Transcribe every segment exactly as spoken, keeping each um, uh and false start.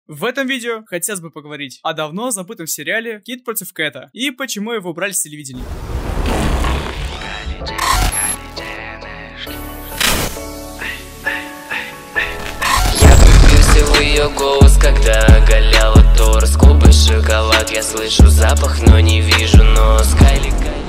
В этом видео хотелось бы поговорить о давно забытом сериале «Кит против Кэта» и почему его убрали с телевидения. Я влюбился в ее голос, когда оголяла торс. Губы шоколад, я слышу запах, но не вижу нос. Кайли, Кайли.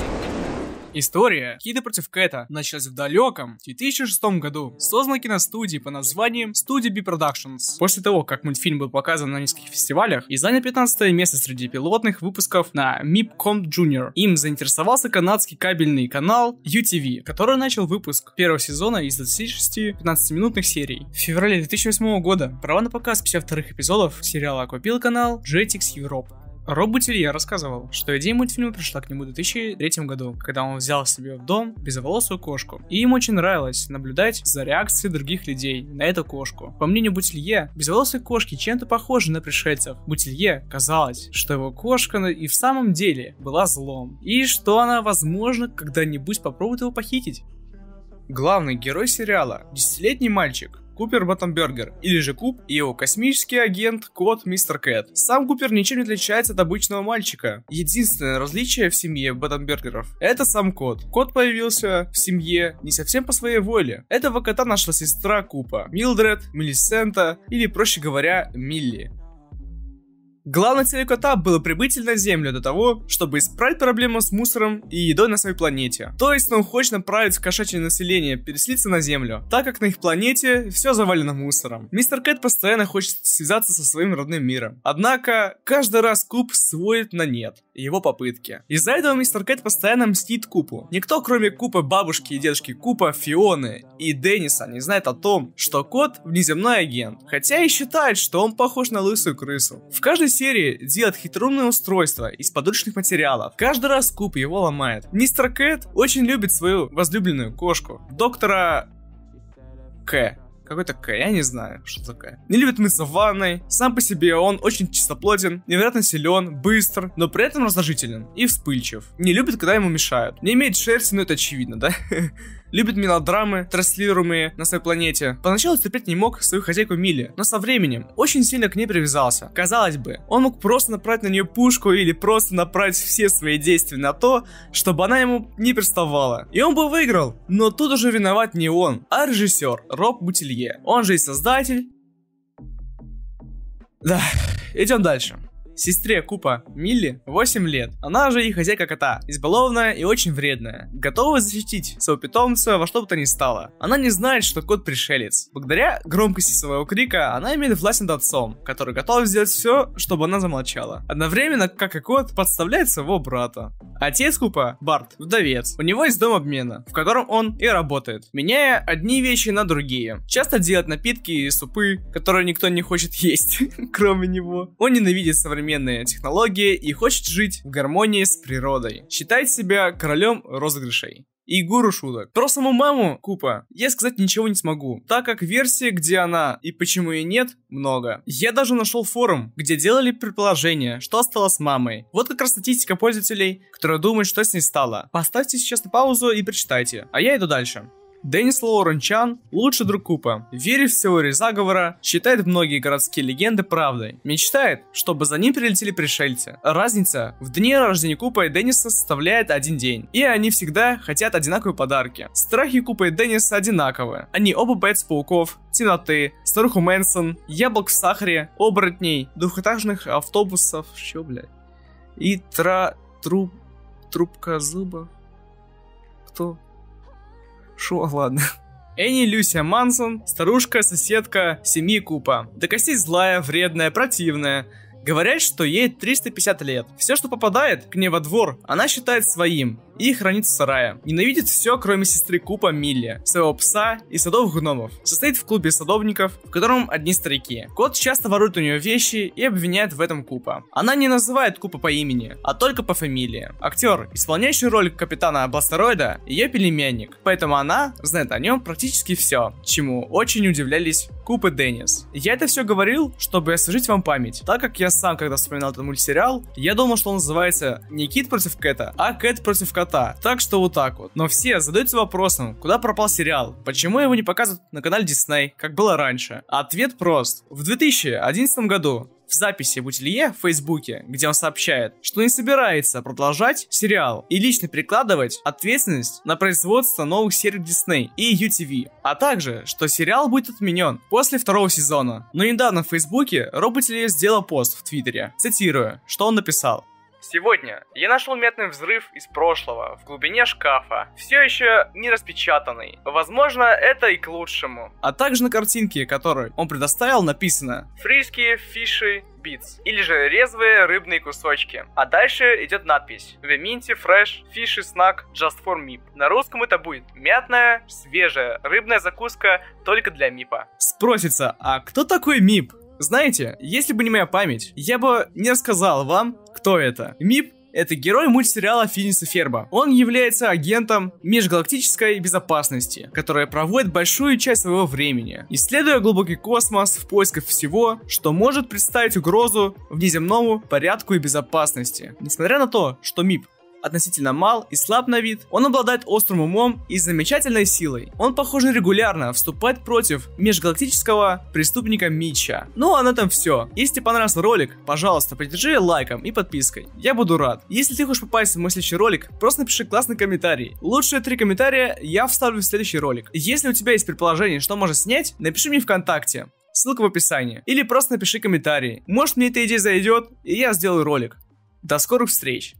История «Кида против Кэта» началась в далеком две тысячи шестом году, создана киностудией по названием Studio B Productions. После того, как мультфильм был показан на нескольких фестивалях и занял пятнадцатое место среди пилотных выпусков на Mipcom Junior, им заинтересовался канадский кабельный канал ю ти ви, который начал выпуск первого сезона из двадцати шести пятнадцатиминутных серий. В феврале две тысячи восьмого года права на показ пятидесяти вторых эпизодов сериала купил канал Jetix Europe. Роб Бутилье рассказывал, что идея мультфильма пришла к нему в две тысячи третьем году, когда он взял себе в дом безволосую кошку. И им очень нравилось наблюдать за реакцией других людей на эту кошку. По мнению Бутилье, безволосые кошки чем-то похожи на пришельцев. Бутилье казалось, что его кошка и в самом деле была злом, и что она, возможно, когда-нибудь попробует его похитить. Главный герой сериала – десятилетний мальчик Купер Боттенбергер, или же Куп, и его космический агент Кот Мистер Кэт. Сам Купер ничем не отличается от обычного мальчика. Единственное различие в семье Боттенбергеров – это сам Кот. Кот появился в семье не совсем по своей воле. Этого кота нашла сестра Купа, Милдред, Мелисента, или, проще говоря, Милли. Главной целью кота было прибытие на Землю до того, чтобы исправить проблему с мусором и едой на своей планете. То есть он хочет направить кошачье население переселиться на Землю, так как на их планете все завалено мусором. Мистер Кэт постоянно хочет связаться со своим родным миром. Однако, каждый раз Куп сводит на нет его попытки. Из-за этого мистер Кэт постоянно мстит Купу. Никто, кроме Купа, бабушки и дедушки Купа, Фионы и Денниса, не знает о том, что кот внеземной агент. Хотя и считает, что он похож на лысую крысу. В каждой серии делает хитроумное устройство из подручных материалов. Каждый раз Куп его ломает. Мистер Кэт очень любит свою возлюбленную кошку, доктора К. Какой-то К, я не знаю, что такое. Не любит мыться в ванной. Сам по себе он очень чистоплотен, невероятно силен, быстр, но при этом раздражителен и вспыльчив. Не любит, когда ему мешают. Не имеет шерсти, но это очевидно, да? Любит мелодрамы, транслируемые на своей планете. Поначалу терпеть не мог свою хозяйку Милли, но со временем очень сильно к ней привязался. Казалось бы, он мог просто направить на нее пушку или просто направить все свои действия на то, чтобы она ему не приставала. И он бы выиграл. Но тут уже виноват не он, а режиссер Роб Бутилье. Он же и создатель. Да, идем дальше. Сестре Купа, Милли, восемь лет. Она же и хозяйка кота, избалованная и очень вредная, готовая защитить своего питомца во что бы то ни стало. Она не знает, что кот пришелец. Благодаря громкости своего крика, она имеет власть над отцом, который готов сделать все, чтобы она замолчала. Одновременно, как и кот, подставляет своего брата. Отец Купа, Барт, вдовец. У него есть дом обмена, в котором он и работает, меняя одни вещи на другие. Часто делает напитки и супы, которые никто не хочет есть, кроме него. Он ненавидит современные технологии и хочет жить в гармонии с природой. Считает себя королем розыгрышей и гуру шуток. Про саму маму Купа я сказать ничего не смогу, так как версий, где она и почему ее нет, много. Я даже нашел форум, где делали предположение, что стало с мамой. Вот как раз статистика пользователей, которые думают, что с ней стало. Поставьте сейчас на паузу и прочитайте, а я иду дальше. Деннис Лоурен Чан – лучший друг Купа, верит в теории заговора, считает многие городские легенды правдой, мечтает, чтобы за ним прилетели пришельцы. Разница в дне рождения Купа и Денниса составляет один день, и они всегда хотят одинаковые подарки. Страхи Купа и Денниса одинаковые, они оба боятся пауков, темноты, старуху Мэнсон, яблок в сахаре, оборотней, двухэтажных автобусов, что, блядь, и тра... труп... трубка зуба. Кто? Шо, ладно. Энни Люся Мансон, старушка-соседка семьи Купа. До костей злая, вредная, противная. Говорят, что ей триста пятьдесят лет. Все, что попадает к ней во двор, она считает своим и хранит в сарае. Ненавидит все, кроме сестры Купа Милли, своего пса и садовых гномов. Состоит в клубе садовников, в котором одни старики. Кот часто ворует у нее вещи и обвиняет в этом Купа. Она не называет Купа по имени, а только по фамилии. Актер, исполняющий роль капитана Бластероида, ее племянник, поэтому она знает о нем практически все, чему очень удивлялись Куп и Деннис. Я это все говорил, чтобы освежить вам память, так как я сам, когда вспоминал этот мультсериал, я думал, что он называется не Кит против Кэта, а Кэт против кота. кота. Так что вот так вот. Но все задаются вопросом, куда пропал сериал? Почему его не показывают на канале Disney, как было раньше? Ответ прост. В две тысячи одиннадцатом году в записи Бутилье в Фейсбуке, где он сообщает, что не собирается продолжать сериал и лично перекладывать ответственность на производство новых серий Disney и ю ти ви, а также, что сериал будет отменен после второго сезона. Но недавно в Фейсбуке Роб Бутилье сделал пост в Твиттере, цитирую, что он написал. Сегодня я нашел метный взрыв из прошлого в глубине шкафа, все еще не распечатанный. Возможно, это и к лучшему. А также на картинке, которую он предоставил, написано «Фриски, фиши, битс», или же резвые рыбные кусочки. А дальше идет надпись «The Minty Fresh Fishy Snack Just for Mip». На русском это будет «Мятная, свежая рыбная закуска только для Мипа». Спросится, а кто такой Мип? Знаете, если бы не моя память, я бы не рассказал вам, кто это. Мип — это герой мультсериала Финиса и Ферба. Он является агентом межгалактической безопасности, которая проводит большую часть своего времени, исследуя глубокий космос в поисках всего, что может представить угрозу внеземному порядку и безопасности. Несмотря на то, что Мип относительно мал и слаб на вид, он обладает острым умом и замечательной силой. Он, похоже, регулярно вступает против межгалактического преступника Митча. Ну а на этом все. Если тебе понравился ролик, пожалуйста, поддержи лайком и подпиской. Я буду рад. Если ты хочешь попасть в мой следующий ролик, просто напиши классный комментарий. Лучшие три комментария я вставлю в следующий ролик. Если у тебя есть предположение, что можно снять, напиши мне ВКонтакте. Ссылка в описании. Или просто напиши комментарий. Может, мне эта идея зайдет, и я сделаю ролик. До скорых встреч!